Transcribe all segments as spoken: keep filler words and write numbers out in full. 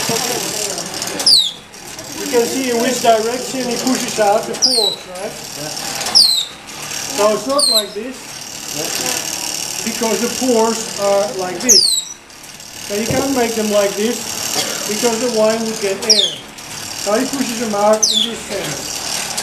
You can see in which direction he pushes out the cork, right? So it's not like this, because the pores are like this. So you can't make them like this, because the wine would get air. So he pushes them out in this sense.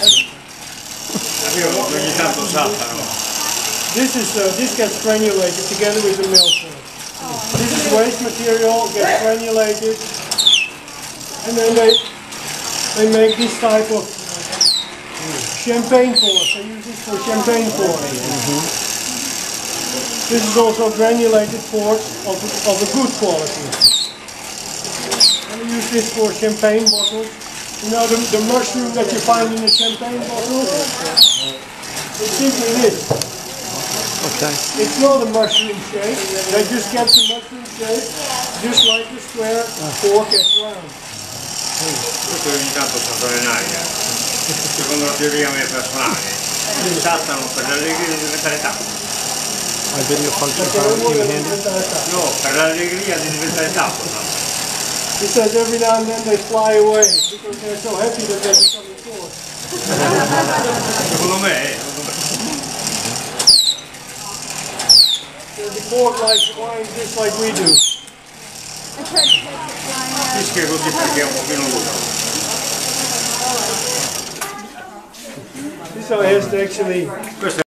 This is uh, this gets granulated together with the milk. This is waste material, gets granulated, and then they they make this type of champagne cork. They use this for champagne cork. Mm-hmm. This is also granulated cork of, of a good quality. And we use this for champagne bottles. You know the, the mushroom that you find in a champagne bottle? It's simply this. Okay. It's not a mushroom shape, they just get the mushroom shape, just like the square cork is round. Questo ogni tanto sta in aria, secondo la teoria mia personale, saltano per l'allegria di diventare tappo. My video function came handy. No, per l'allegria di diventare tappo. He says every now and then they fly away because they're so happy that they become a cork. Secondo me, the cork likes wine just like we do. fischia così perché è un pochino duro. So he has to actually